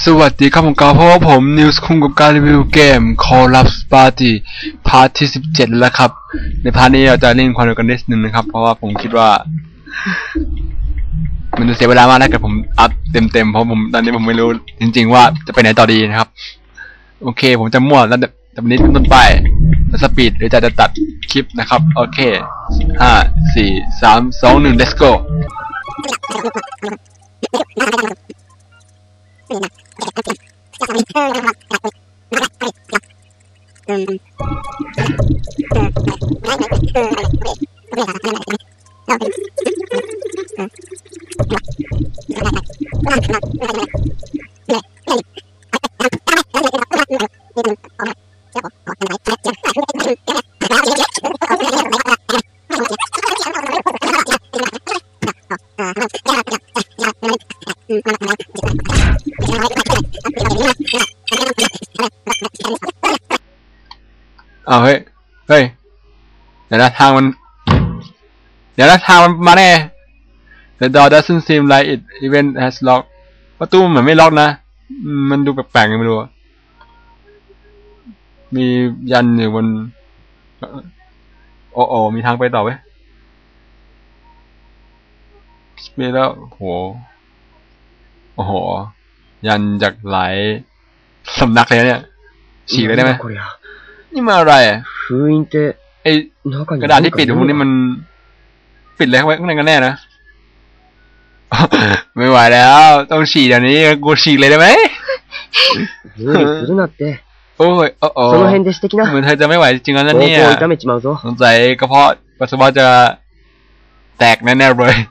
วัสดีครับผมกาเพราะว่าผมนิวส์คุงกับการรีวิวเกม Call of Duty พาร์ทที่17แล้วครับในพาร์ทนี้เราจะเล่นความเร็วกันนิดนึงนะครับเพราะว่าผมคิดว่ามันจะเสียเวลามากถ้าเกิดผมอัพเต็มเพราะผมตอนนี้ผมไม่รู้จริงๆว่าจะไปไหนต่อดีนะครับโอเคผมจะมั่วแล้วแต่วันนี้ต้นไปจะสปีดหรือจะตัดคลิปนะครับโอเค5 4 3 2 1 let's goเฮ้ยเดี๋ยวนะทางมันมาแน่ The door doesn't seem like it even has locked ประตูเหมือนไม่ล็อกนะมันดูแปลกๆยังไม่รู้มียันอยู่บนโอ้มีทางไปต่อไหมมีแล้วโอ้โหยันจากหลายสำนักเลยเนี่ยฉีกเลยได้ไหมนี่มาอะไรไอ้กระดาษที่ปิดพวกนี้มันปิดเลยไว้ข้างในกันแน่นะ ไม่ไหวแล้วต้องฉีกเดี๋ยวนี้กูฉีกเลยได้ไหมโอ้ยเหมือนเธอจะไม่ไหวจริงๆแล้วเนี่ยสงสัยกระเพาะปัสสาวะจะแตกแน่ๆเลย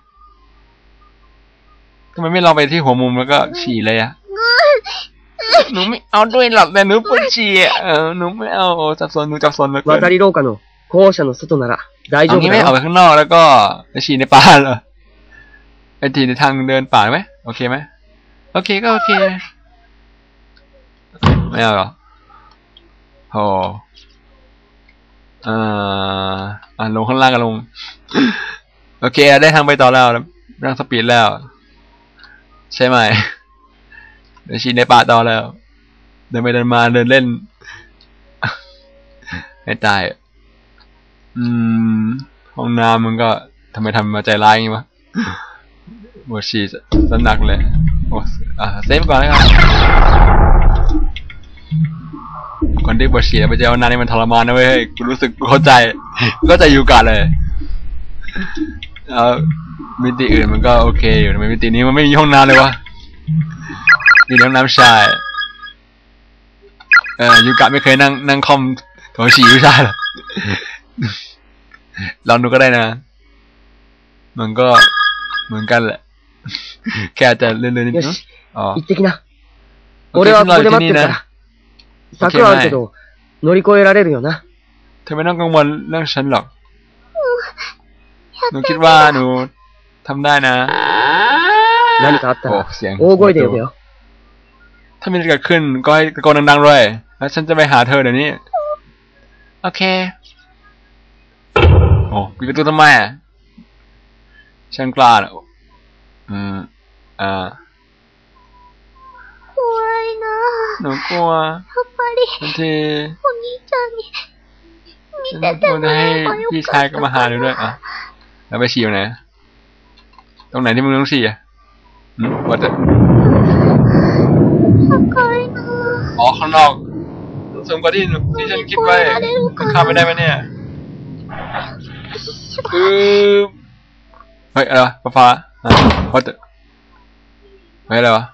ทำไมไม่ลองไปที่หัวมุมแล้วก็ฉี่เลยอะหนูไม่เอาด้วยหรอกแต่หนูปวดฉี่หนูไม่เอาจับโซนหนูจับโซนแล้วก็เอางี้ไม่เอาไปข้างนอกแล้วก็ไปฉี่ในป่าเหรอไปฉี่ในทางเดินป่าไหมโอเคไหมโอเคก็โอเคไม่เอาหรอโอ้ลงข้างล่างกันลงโอเคได้ทางไปต่อแล้วนั่งสปีดแล้วใช่ไหมเดี๋ยวฉี่ในป่าต่อแล้วเดินไปเดินมาเดินเล่นให้ตายห้องน้ำมันก็ทำไมทำมาใจร้ายอย่างงี้วะบวชีสนักเลยโอ้เซฟก่อนแล้วกันก่อนที่บวชีไปเจอหน้านี่มันทรมานนะเว้ยกูรู้สึกเข้าใจอยู่กันเลยมิติอื่นมันก็โอเคอยู่ทำไมมิตินี้มันไม่มีห้องน้ำเลยวะมีห้องน้ำชายยูกะไม่เคยนั่งคอมโถฉี่ผู้ชายหรอลองดูก็ได้นะมันก็เหมือนกันแหละแค่จะเลื่อนๆนิดนึงอ๋อโอเคเราอยู่ที่นี่นะโอเคไหมเธอไม่ต้องกังวลเรื่องฉันหรอกหนูคิดว่าหนูทำได้นะโอ้เสียงถ้ามีอะไรเกิดขึ้นก็ให้ตะโกนดังๆเลยแล้วฉันจะไปหาเธอเดี๋ยวนี้โอเคโอ้ปิดประตูทำไมฉันกล้าเหรอหนูกลัวบางทีมันจะให้พี่ชายก็มาหาหนูด้วยแล้วไปฉี่อยู่ไหนตรงไหนที่มึงต้องฉี่วัดข้างนอกสูงกว่าที่ฉันคิดไว้มันข้ามไปได้ไหมเนี่ยเฮ้ยอะไรวะฟ้าวัดเฮ้ยอะไรวะ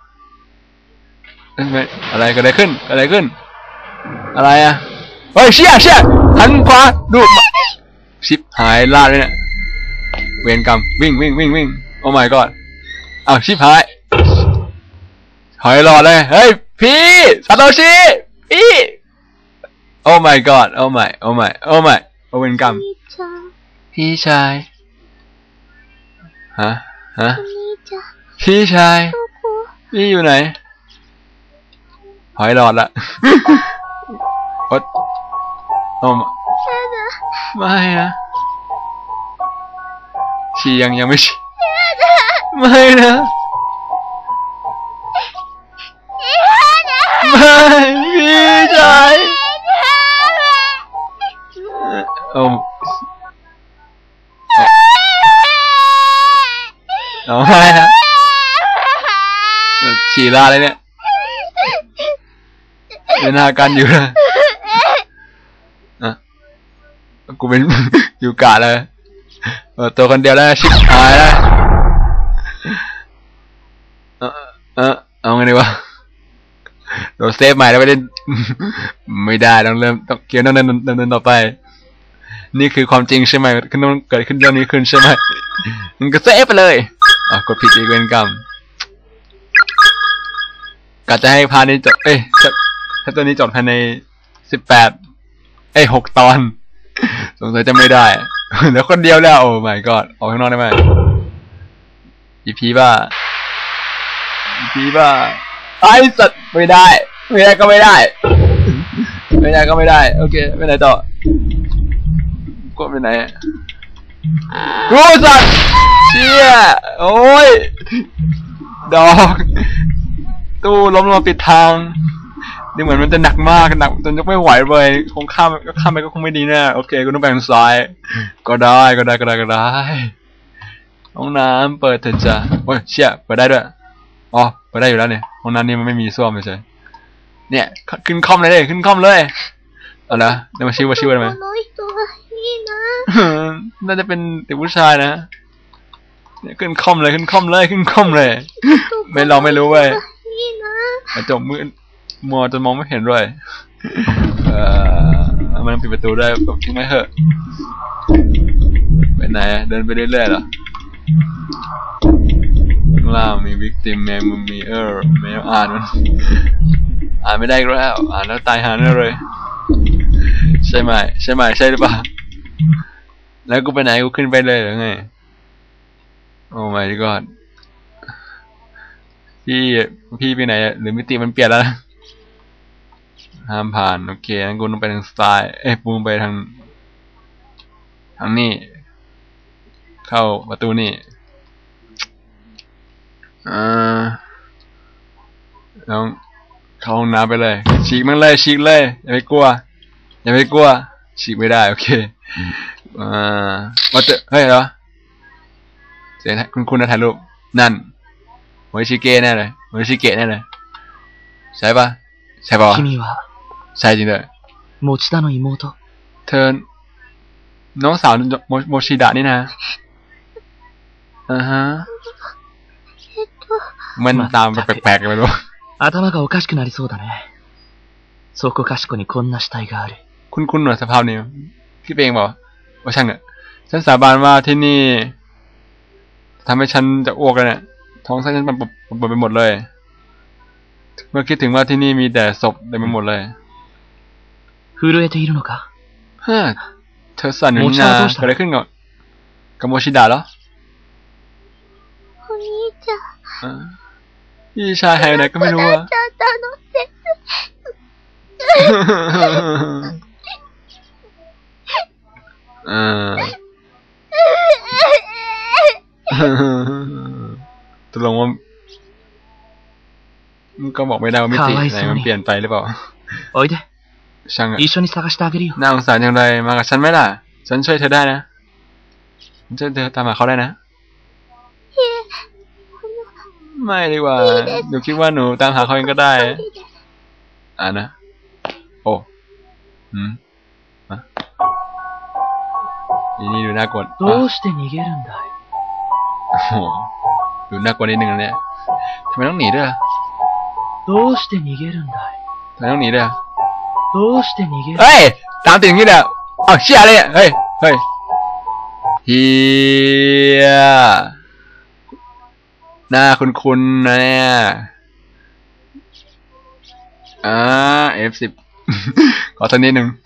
อะไรเกิดอะไรขึ้นอะไรอะเฮ้ยเชี่ยหันขวาดูชิบหายลาดเลยเนี่ยเวรกรรมวิ่งโอ้ my god เอาชิบหายหอยรอดเลยเฮ้ยพี่ซาโตชิพี่โอ้ my god โอ้ my เวรกรรมพี่ชายฮะพี่ชายพี่อยู่ไหนหอยรอดละโอ้ไม่นะฉี่ยังไม่ฉี่ไม่นะโอ้ร้องไห้นะฉี่ราเลยเนี่ยเป็นอาการอยู่นะกูเป็น อยู่กะเลยตัวคนเดียวแล้วชิบหายแล้วเอาไงดีวะโดนเซฟใหม่แล้วไปเล่น ไม่ได้ต้องเริ่มต้องเกมต้องเดินต่อไปนี่คือความจริงใช่ไหมขึ้นต้องเกิดขึ้นเรื่องนี้ขึ้นใช่ไหมมันก็เซฟไปเลยกดผิดอีกเวรกรรมกะจะให้พานี้จบถ้าตัวนี้จบภายใน6 ตอนสงสัยจะไม่ได้เดี๋ยวคนเดียวแล้วโอ้ my god ออกข้างนอกได้ไหมอีพีบ้าไอ้สัตว์ไม่ได้ก็ไม่ได้โอเคไปไหนต่อกดไปไหนกูสัตว์เชี่ยโอ้ยดอกตู้ล้มลงมาปิดทางนี่เหมือนมันจะหนักมากหนักจนยกไม่ไหวเลยคงข้ามไปก็คงไม่ดีแน่โอเคกูต้องไปทางซ้ายก็ได้ห้องน้ำเปิดเถอะจ้ะโอ้ยเชี่ยเปิดได้ด้วยอ๋อเปิดได้อยู่แล้วเนี่ยห้องน้ำนี่มันไม่มีส้วมเลยใช่เนี่ยขึ้นคอมเลยขึ้นคอมเลยเอาละเดี๋ยวมาชิวได้ไหมน่าจะเป็นเด็กผู้ชายนะเนี่ยขึ้นคอมเลยไม่ลองไม่รู้เว้ยจบมือมัวจนมองไม่เห็นด้วยมันปิดประตูได้แบบทิ้งไม่เหอะไปไหนเดินไปเรื่อยๆเหรอข้างล่างมีวิกติมแมงมุมมีแมวอ่านไม่ได้แล้วอ่านแล้วตายหาแน่เลยใช่ไหมใช่หรือเปล่าแล้วกูไปไหนกูขึ้นไปเลยหรือไงโอ้ my god พี่ไปไหนหรือมิติมันเปลี่ยนแล้วห้ามผ่านโอเคงั้นกูต้องไปทางซ้ายปูไปทางนี้เข้าประตูนี่แล้วเข้าห้องน้ำไปเลยฉีกมันเลยอย่าไปกลัวฉีกไม่ได้โอเคมาเจอเฮ้ยเหรอเสียคุณนะถ่ายรูปนั่นโมชิเกะแน่เลยใช่ปะใช่จริงเลยเธอน้องสาวโมชิดะนี่นะฮะมันตามแปลกๆไปรู้頭がおかしくなりそうだね。そこかしこにこんな死体がある。 คุณหนวดสภาพนี้พี่เองบอกว่าช่างอ่ะฉันสาบานว่าที่นี่ทำให้ฉันจะอ้วกเลยเนี่ยท้องฉันมันปวดไปหมดเลยเมื่อคิดถึงว่าที่นี่มีแต่ศพเต็มไปหมดเลย震えているのかเธอสั่นอยู่นี่นะเกิดอะไรขึ้นกับโมชิดะเหรอพี่ชายหายไปไหนก็ไม่รู้อะตกลงว่าก็บอกไม่ได้ว่ามิติไหนมันเปลี่ยนไปหรือเปล่าช่างอะน่าสงสารอย่างไรมากับฉันไหมล่ะฉันช่วยเธอได้นะฉันช่วยเธอตามหาเขาได้นะไม่ดีกว่าหนูคิดว่าหนูตามหาเขาเองก็ได้นะโอ้นี่ดูน่ากลัวโอ้ดูน่ากลัวนิดนึงนะเนี่ยทำไมต้องหนีด้วยทำไมต้องหนีด้วยเฮ้ยตามติดอย่างนี้เลยเชี่ยเลยเฮ้ยเฮียหน้าคุ้นๆนะเนี่ยF10 ขอสักนิดหนึ่ง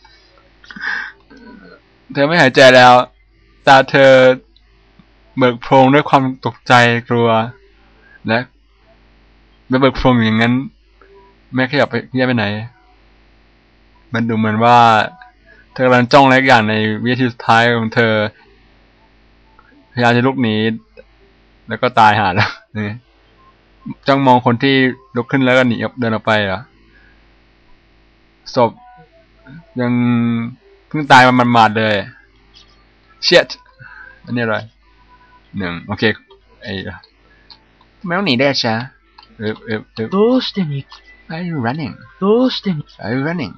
เธอไม่หายใจแล้วตาเธอเบิกโพรงด้วยความตกใจกลัวและไม่เบิกโพรงอย่างนั้นแม่ขยับไปไหนมันดูเหมือนว่าเธอกำลังจ้องอะไรอย่างในวินาทีสุดท้ายของเธอพยายามจะลุกหนีแล้วก็ตายหาแล้วนี่จ้องมองคนที่ลุกขึ้นแล้วก็หนีเดินออกไปเหรอศพยังเพิ่งตายมันหมาดเลย shit อันนี้อะไร1โอเคไอ้ไม่ต้องหนีได้จ้ะどうしてに Are you running どうしてに Are you running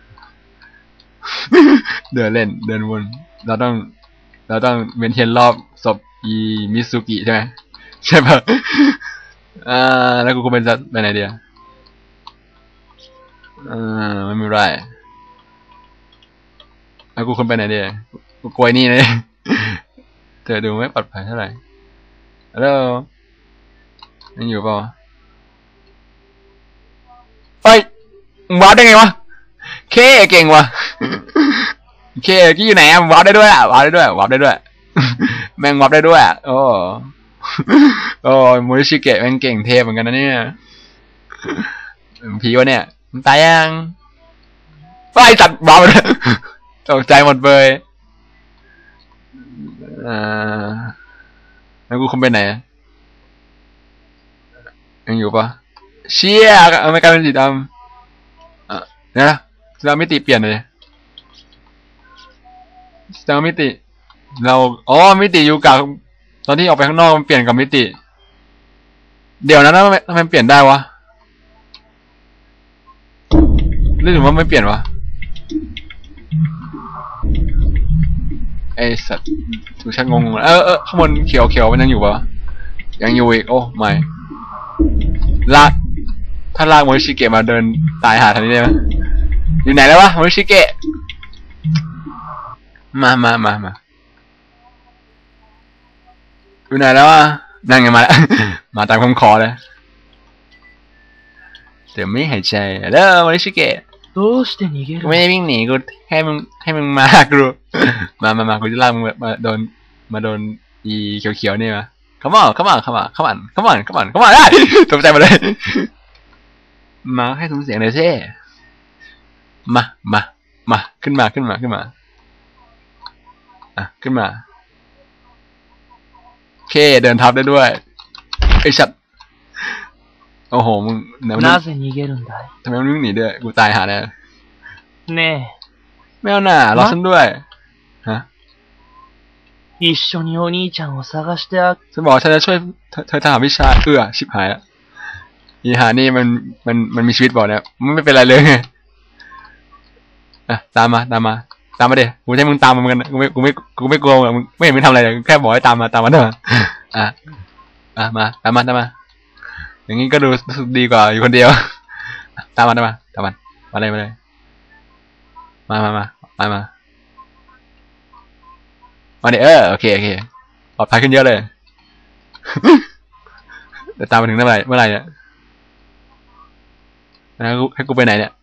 เดินเล่นเดินวนเราต้องเวียนเทียนรอบศพอีมิซุกิใช่ไหมใช่ปะแล้วกูเป็นจะไปไหนเดียวไม่มีไรแล้วกูคนไปไหนเดียวกูกลัวนี่เลยเธอดูไม่ปลอดภัยเท่าไหร่แล้วยังอยู่เปล่าเฮ้ยว้าวได้ไงวะเคเก่งวะเคกี้อยู่ไหนอะว้าวได้ด้วยอะว้าวได้ด้วยแม่งว้าวได้ด้วยอะโอ้โมริชิเกะแม่งเก่งเทพเหมือนกันนะเนี่ยผีวะเนี่ยมันตายยังไฟตัดว้าวเลยตกใจหมดเลยแล้วกูคงไปไหนยังอยู่ปะเชี่ยไม่กลายเป็นสีดำเนี่ยสีดำมิติเปลี่ยนเลยสีดำมิติเรามิติอยู่กับตอนที่ออกไปข้างนอกมันเปลี่ยนกับมิติเดี๋ยวนั้นทำไมเปลี่ยนได้วะหรือว่าไม่เปลี่ยนวะไอสัตว์ถูกชักงงข้างบนเขียวมันยังอยู่ปะยังอยู่อีกโอ้ไม่ถ้าลากโมริชิเกะมาเดินตายหาทางนี้ได้ไหมอยู่ไหนแล้ววะโมริชิเกะมาอยู่ไหนแล้ววะนั่งไงมาแล้ว มาตามคำขอเลยเดี๋ยวไม่หายใจแล้วโมริชิเกะどうして逃げるไม่ได้วิ่งหนีกูให้มึงมากูมากูจะลากมึงมาโดนอีเขียวนี่มาcome on ได้ตกใจหมดเลยมาให้ซุ้มเสียงเลยเช่มาขึ้นมาขึ้นมาเคเดินทับได้ด้วยไอ้ชัดโอ้โหมึงなぜ逃げるんだいทำไมมึงวิ่งหนีด้วยกูตายหาแน่ねえไม่เอาหน่ารอฉันด้วยฮะ一緒にお兄ちゃんを探してฉันบอกฉันจะช่วยเธอทำวิชาชิบหายแล้วอีหานี่มันมีชีวิตบอกเนี่ยมันไม่เป็นไรเลยตามมาเดี๋ยวกูให้มึงตามมาเหมือนกันกูไม่กลัวมึงไม่เห็นมึงทำอะไรเลยแค่บอกให้ตามมาได้มาอย่างนี้ก็ดูดีกว่าอยู่คนเดียวตามมาเลยมาเนี่ยโอเคปลอดภัยขึ้นเยอะเลยแต่ตามมาถึงเมื่อไหร่เนี่ยให้กูไปไหนเนี่ย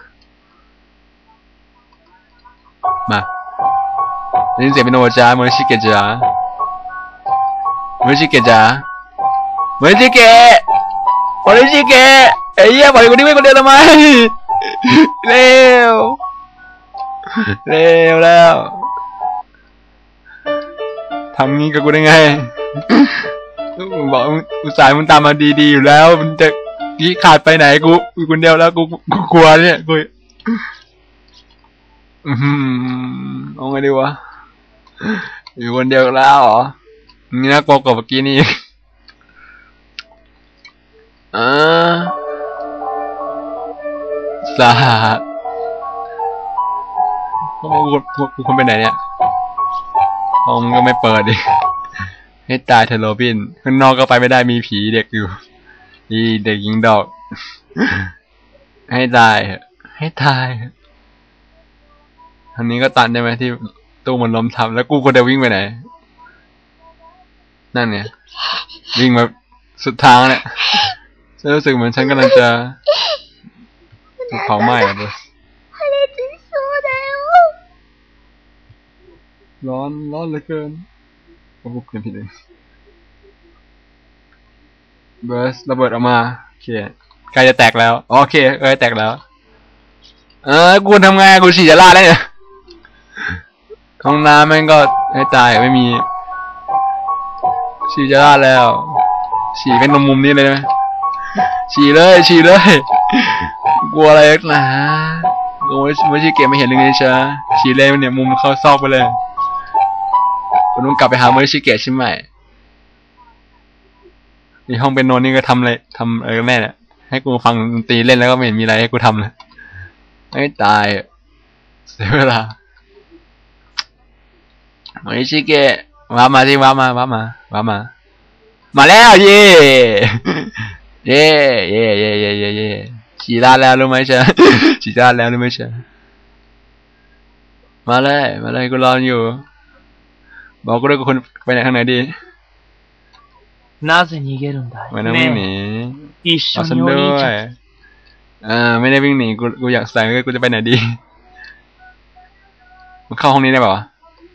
มาได้ยินเสียงเป็นโนจ้าโมริชิเกะจ้าไอ้เหี้ยบอกอยู่คนนี้ไม่คนเดียวทำไมเร็วแล้วทำงี้กับกูได้ไงบอกอุตส่าห์มึงตามมาดีๆอยู่แล้วมันจะกี้ขาดไปไหนกูคนเดียวแล้วกูกลัวเนี่ยกูเอาไงดีวะอยู่คนเดียวแล้วเหรอนี่น่ากลัวกว่าเมื่อกี้นี่สาดกูคนไปไหนเนี่ยห้องก็ไม่เปิดดิให้ตายเธอโรบินข้างนอกก็ไปไม่ได้มีผีเด็กอยู่อีเด็กยิงดอกให้ตายอันนี้ก็ตันได้ไหมที่ตู้มันล้มทับแล้วกูก็จะวิ่งไปไหนนั่นเนี่ยวิ่งมาสุดทางเนี่ยฉันรู้สึกเหมือนฉันกำลังจะถูกเผาไหม้เลยร้อนเหลือเกินก็บุกกันผิดเองเบิร์สระเบิดออกมาโอเคใกล้จะแตกแล้วโอเคแตกแล้วกูทำไงกูฉี่จะลาดแล้วเนี่ยห้องน้ำแม่งก็ให้ตายไม่มีฉี่จะลาดแล้วฉี่เป็นตรงมุมนี้เลยไหมฉี่เลยกลัวอะไรนักหนากูไม่ใช่เกมไม่เห็นเลยใช่ฉี่เลยเนี่ยมุมเข้าซอกไปเลยคุณต้องกลับไปหาโมริชิเกะใช่ไหมในห้องเป็นโนนี่ก็ทำอะไรกันแน่เนี่ยให้กูฟังดนตรีเล่นแล้วก็ไม่เห็นมีอะไรให้กูทำเลยไม่ตายเสียเวลาโมริชิเกะมาสิมาแล้วเย่เย่ฉีดาแล้วรู้ไหมเชะฉีดาแล้วรู้ไหมเชะมาเลยกูรออยู่บอกกูด้วยกูคนไปไหนทางไหนดีなぜ逃げるんだไม่ต้องวิ่งหนี一緒にお兄ちゃんไม่ได้วิ่งหนีกูอยากใส่กูจะไปไหนดีมันเข้าห้องนี้ได้ป่าวะ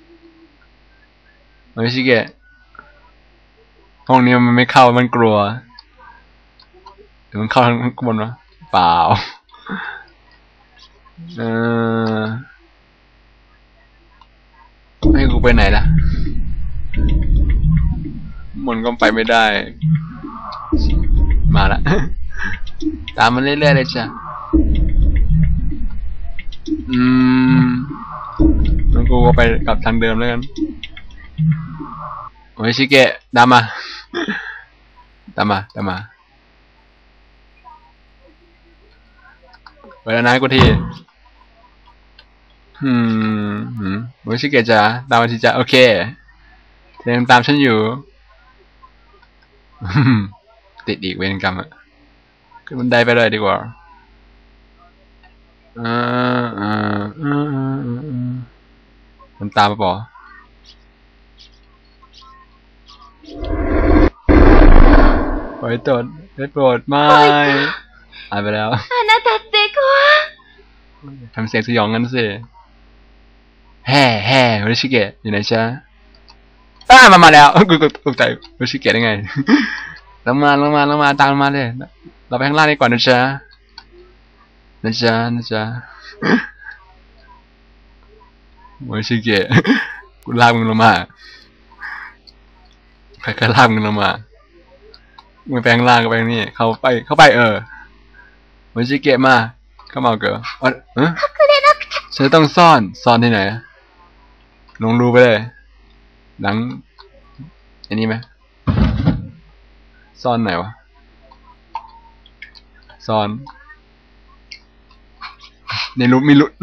ไม่ใช่แกห้องนี้มันไม่เข้ามันกลัวหรือมันเข้าทางบนวะเปล่าให้กูไปไหนล่ะมันก็ไปไม่ได้มาละตามมันเรื่อยๆเลยจ้ะงั้นกูก็ไปกลับทางเดิมแล้วกันโอ้ยชิเกะตามมาไปแล้วนะกูทีโอ้ยชิเกะจ้ะตามมาทีจ้ะโอเคเธอยังตามฉันอยู่ติดอีกเวรกรรมอ่ะขึ้นบันไดไปเลยดีกว่ามันตามมาปะโอ้ยโปรดไม่หายไปแล้วทำเสียงสยองงั้นสิแฮ่โริชิเกะอยู่ไหนจ๊ะมาแล้วกูตกใจโริชิเกะได้ไงลงมาตามมาเลยเราไปข้างล่างดีกว่านะจ๊ะโริชิเกะกูลากมึงลงมาใครลากมึงลงมามึงไปข้างล่างก็ไปนี่เข้าไปโริชิเกะมาเข้ามาเกอฉันต้องซ่อนที่ไหนลงรูไปเลยหลังอันนี้ไหมซ่อนไหนวะซ่อนในรูมีรู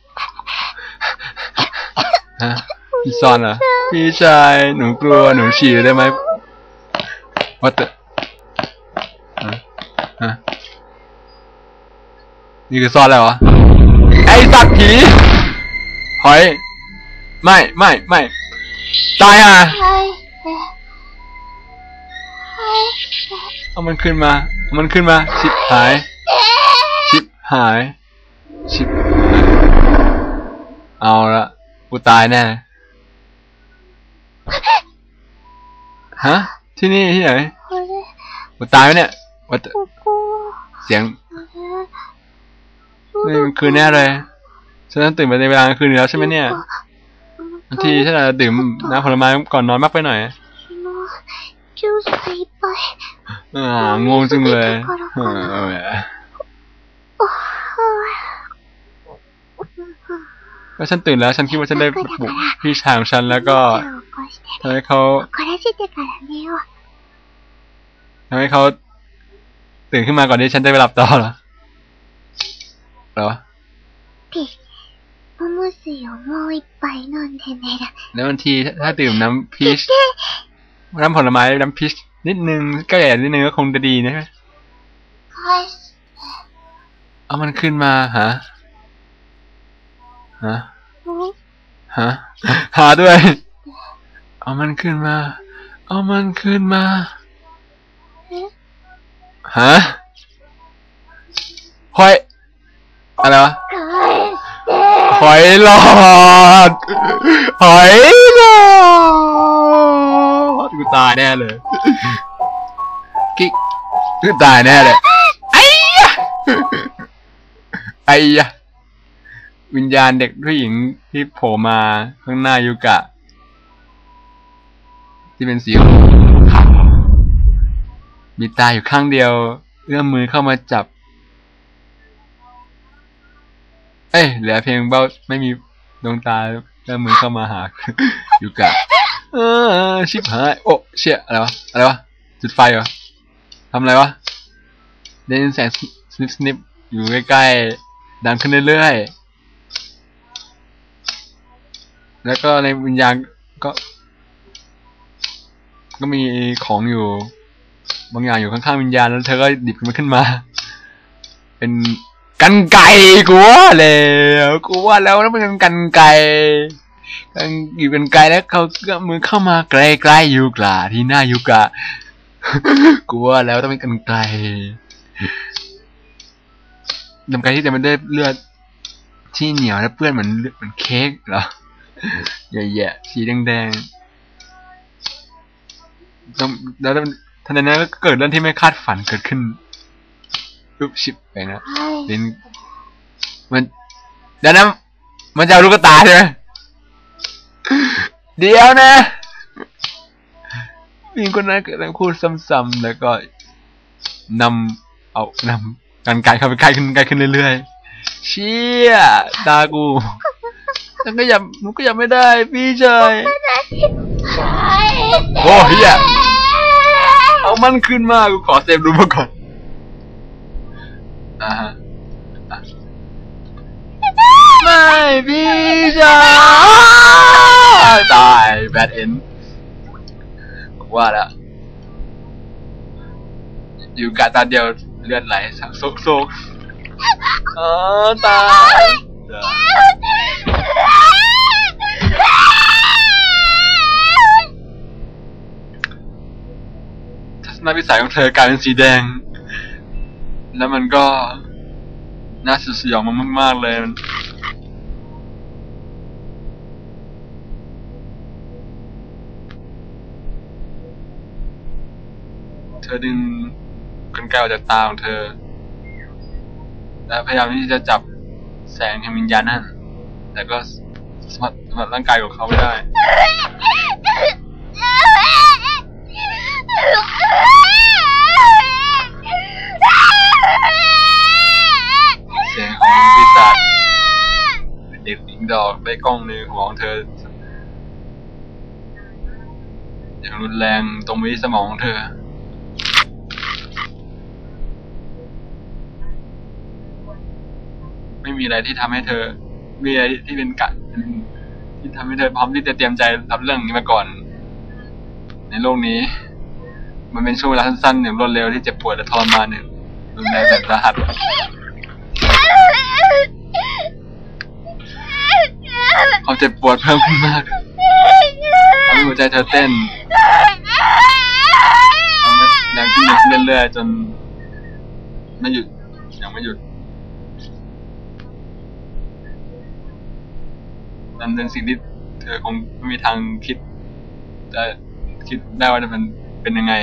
ฮะพี่ซ่อนเหรอพี่ชายหนูกลัวหนูฉี่ได้ไหมWhat the ฮะนี่คือซ่อนแล้ววะไอ้สัตว์ผีหอยไม่ตายอ่ะเอามันขึ้นมาชิบหายเอาละกูตายแน่ฮะที่นี่ที่ไหนกูตายไหมเนี่ยเสียงนี่มันคืนแน่เลยฉันต้องตื่นไปในเวลากลางคืนแล้วใช่ไหมเนี่ยบางทีฉันอาจจะดื่มน้ำผลไม้ก่อนนอนมากไปหน่อยงงจังเลยก็ฉันตื่นแล้วฉันคิดว่าฉันได้ปลุกพี่ชายของฉันแล้วก็ทำให้เขาตื่นขึ้นมาก่อนที่ฉันได้ไปหลับต่อเหรอแล้วบางทีถ้าดื่มน้ำพีชน้ำผลไม้น้ำพีชนิดนึงก็ใหญ่นิดนึงก็คงจะดีนะเอามันขึ้นมาหาด้วยเอามันขึ้นมาหอยอะไรวะหอยหลอดกูตายแน่เลยกูตายแน่เลยไอ้ยะวิญญาณเด็กผู้หญิงที่โผล่มาข้างหน้ายูกะที่เป็นสีขาวมีตาอยู่ข้างเดียวเอื้อมมือเข้ามาจับเหลือเพียงเบ้าไม่มีดวงตาเอื้อมมือเข้ามาหายูกะชิบหายโอ้เชี่ยอะไรวะจุดไฟเหรอทำอะไรวะได้ยินแสงสนิปอยู่ใกล้ๆดังขึ้นเรื่อยๆแล้วก็ในวิญญาณก็มีของอยู่บางอย่างอยู่ข้างๆวิญญาณแล้วเธอก็ดิบมันขึ้นมาเป็นกรรไกรกูว่าแล้วนั่นเป็นกรรไกรอยู่กรรไกรแล้วเขาก็มือเข้ามาใกล้ๆยูกะที่หน้ายูกะกูว่าแล้วต้องเป็นกรรไกรที่จะไม่ได้เลือดที่เหนียวและเปื้อนเหมือนเค้กเหรอแย่ๆสีแดงๆแล้วทันใดนั้นก็เกิดเรื่องที่ไม่คาดฝันเกิดขึ้นปุ๊บชิบไปนะลิ้นมันเดี๋ยวนะมันจะเอาลูกตาใช่ไหมเดี๋ยวนะมีคนนั้นเกิดพูดซ้ำๆแล้วก็นำกันไกลเข้าไปใกล้ขึ้นเรื่อยๆเชี่ยตากูฉันก็ยังไม่ได้พี่ชายโอ้เฮียเอามันขึ้นมากูขอเซฟดูมาก่อนไม่พี่ชายตายแบดเอ็นว่าแล้วอยู่กะตาเดียวเลือดไหลโซกตายทัศนวิสัยของเธอกลายเป็นสีแดงแล้วมันก็น่าสยองมากๆเลยเธอดึงกรรไกรออกจากตาของเธอและพยายามที่จะจับแสงแห่งวิญญาณนั่นแต่ก็สัมผัสร่างกายของเขาไม่ได้เสียงของปีศาจเด็กหญิงดอกได้กล้องในหัวของเธออย่างรุนแรงตรงวิสมองของเธอไม่มีอะไรที่ทำให้เธอมีอะไรที่เป็นที่ทำให้เธอพร้อมที่จะเตรียมใจรับเรื่องนี้มาก่อนในโลกนี้มันเป็นช่วงเวลาสั้นๆอย่างรวดเร็วที่เจ็บปวดและทรมานอย่างรุนแรงแสนสาหัสความเจ็บปวดเพิ่มขึ้นมากทำให้หัวใจเธอเต้นแรงขึ้นเรื่อยๆจนยังไม่หยุดนั่นเป็นสิ่งที่เธอคงไม่มีทางคิดได้ว่าจะเป็นยังไง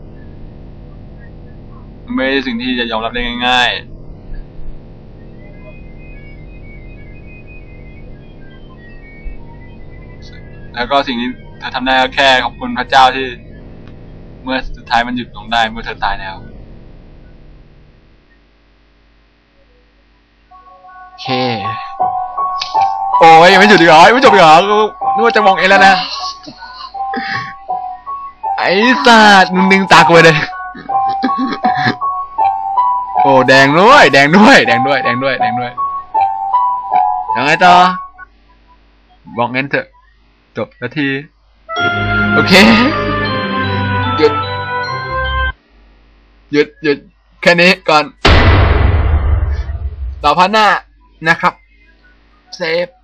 ไม่ใช่สิ่งที่จะยอมรับได้ง่ายๆแล้วก็สิ่งที่เธอทำได้ก็แค่ขอบคุณพระเจ้าที่เมื่อสุดท้ายมันหยุดลงได้เมื่อเธอตายแล้วโอเคโอ้ยยังไม่หยุดอีกเหรอยังไม่จบอีกเหรอนึกว่าจะมองเองแล้วนะไอ้สัตว์มึงดึงตากูเลยโอ้แดงด้วยยังไงต่อบอกงั้นเถอะจบนาทีโอเคหยุดแค่นี้ก่อนต่อพันหน้านะครับเซฟ